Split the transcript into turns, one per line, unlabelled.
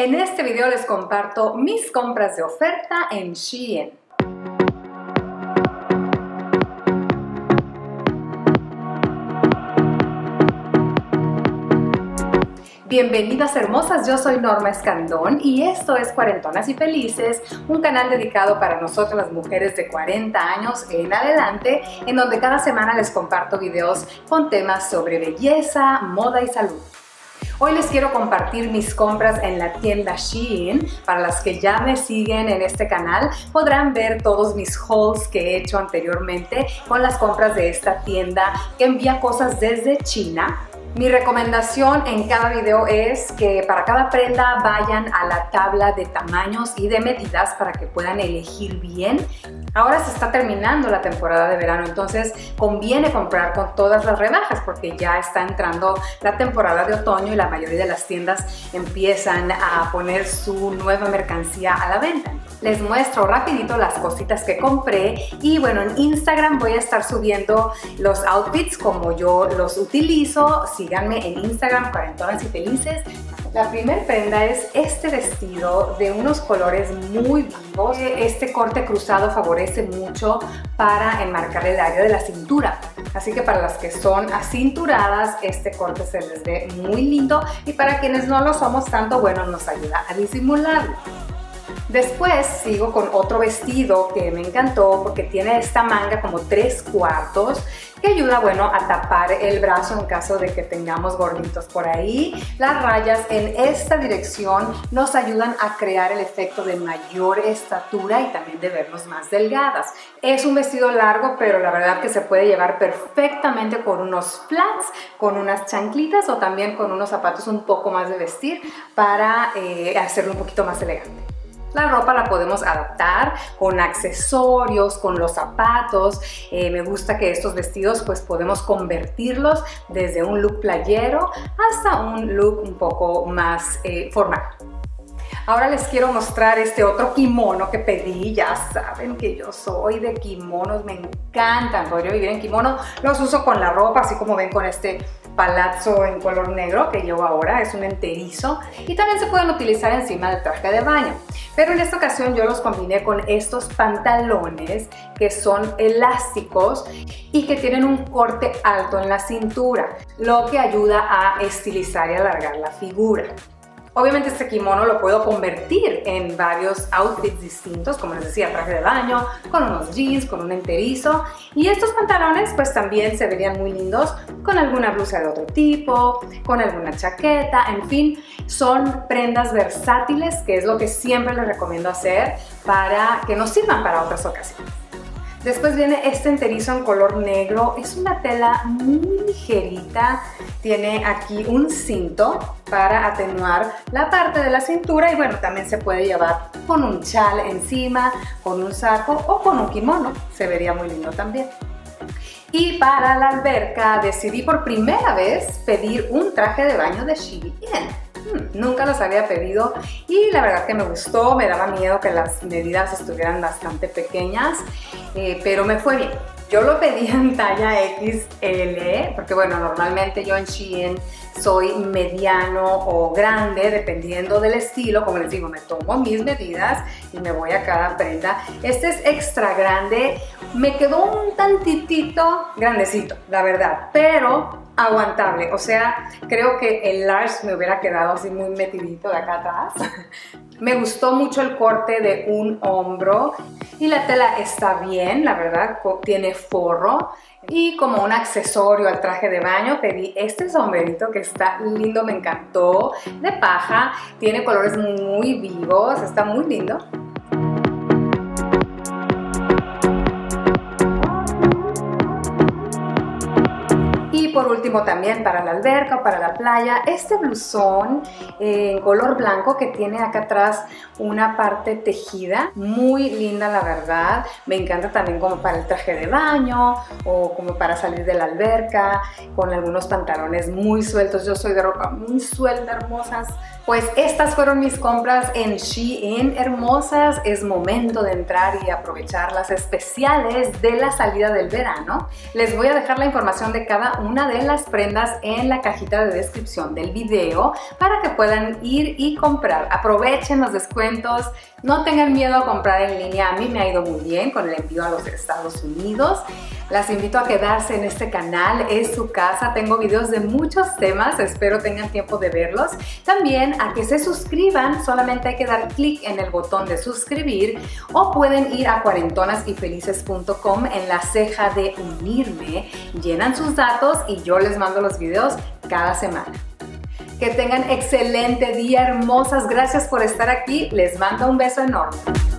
En este video les comparto mis compras de oferta en Shein. Bienvenidas hermosas, yo soy Norma Escandón y esto es Cuarentonas y Felices, un canal dedicado para nosotras las mujeres de 40 años en adelante, en donde cada semana les comparto videos con temas sobre belleza, moda y salud. Hoy les quiero compartir mis compras en la tienda Shein. Para las que ya me siguen en este canal, podrán ver todos mis hauls que he hecho anteriormente con las compras de esta tienda que envía cosas desde China. Mi recomendación en cada video es que para cada prenda vayan a la tabla de tamaños y de medidas para que puedan elegir bien. Ahora se está terminando la temporada de verano, entonces conviene comprar con todas las rebajas porque ya está entrando la temporada de otoño y la mayoría de las tiendas empiezan a poner su nueva mercancía a la venta. Les muestro rapidito las cositas que compré y bueno, en Instagram voy a estar subiendo los outfits como yo los utilizo. Síganme en Instagram, Cuarentonas y Felices. La primera prenda es este vestido de unos colores muy vivos. Este corte cruzado favorece mucho para enmarcar el área de la cintura. Así que para las que son acinturadas, este corte se les ve muy lindo y para quienes no lo somos tanto, bueno, nos ayuda a disimularlo. Después sigo con otro vestido que me encantó porque tiene esta manga como 3/4 que ayuda, bueno, a tapar el brazo en caso de que tengamos gorditos por ahí. Las rayas en esta dirección nos ayudan a crear el efecto de mayor estatura y también de vernos más delgadas. Es un vestido largo, pero la verdad que se puede llevar perfectamente con unos flats, con unas chanclitas o también con unos zapatos un poco más de vestir para hacerlo un poquito más elegante. La ropa la podemos adaptar con accesorios, con los zapatos. Me gusta que estos vestidos pues podemos convertirlos desde un look playero hasta un look un poco más formal. Ahora les quiero mostrar este otro kimono que pedí. Ya saben que yo soy de kimonos, me encantan, podría vivir en kimono. Los uso con la ropa, así como ven con este palazzo en color negro que llevo ahora, es un enterizo y también se pueden utilizar encima del traje de baño. Pero en esta ocasión yo los combiné con estos pantalones que son elásticos y que tienen un corte alto en la cintura, lo que ayuda a estilizar y alargar la figura. Obviamente este kimono lo puedo convertir en varios outfits distintos, como les decía, traje de baño, con unos jeans, con un enterizo. Y estos pantalones pues también se verían muy lindos con alguna blusa de otro tipo, con alguna chaqueta, en fin, son prendas versátiles, que es lo que siempre les recomiendo hacer para que nos sirvan para otras ocasiones. Después viene este enterizo en color negro, es una tela muy ligerita, tiene aquí un cinto para atenuar la parte de la cintura y bueno, también se puede llevar con un chal encima, con un saco o con un kimono, se vería muy lindo también. Y para la alberca decidí por primera vez pedir un traje de baño de Shein. Nunca los había pedido y la verdad que me gustó, me daba miedo que las medidas estuvieran bastante pequeñas, pero me fue bien. Yo lo pedí en talla XL porque bueno, normalmente yo en Shein soy mediano o grande dependiendo del estilo. Como les digo, me tomo mis medidas y me voy a cada prenda. Este es extra grande, me quedó un tantitito grandecito, la verdad, pero aguantable, o sea, creo que el large me hubiera quedado así muy metidito de acá atrás. Me gustó mucho el corte de un hombro y la tela está bien, la verdad, tiene forro. Y como un accesorio al traje de baño pedí este sombrerito que está lindo, me encantó, de paja, tiene colores muy vivos, está muy lindo. Y por último también para la alberca o para la playa, este blusón en color blanco que tiene acá atrás una parte tejida, muy linda la verdad. Me encanta también como para el traje de baño o como para salir de la alberca con algunos pantalones muy sueltos. Yo soy de ropa muy suelta, hermosas. Pues estas fueron mis compras en Shein, hermosas. Es momento de entrar y aprovechar las especiales de la salida del verano. Les voy a dejar la información de cada una de las prendas en la cajita de descripción del video para que puedan ir y comprar. Aprovechen los descuentos, no tengan miedo a comprar en línea. A mí me ha ido muy bien con el envío a los Estados Unidos. Las invito a quedarse en este canal, es su casa. Tengo videos de muchos temas, espero tengan tiempo de verlos. También a que se suscriban, solamente hay que dar clic en el botón de suscribir o pueden ir a cuarentonasyfelices.com en la ceja de unirme, llenan sus datos y yo les mando los videos cada semana. Que tengan excelente día, hermosas. Gracias por estar aquí. Les mando un beso enorme.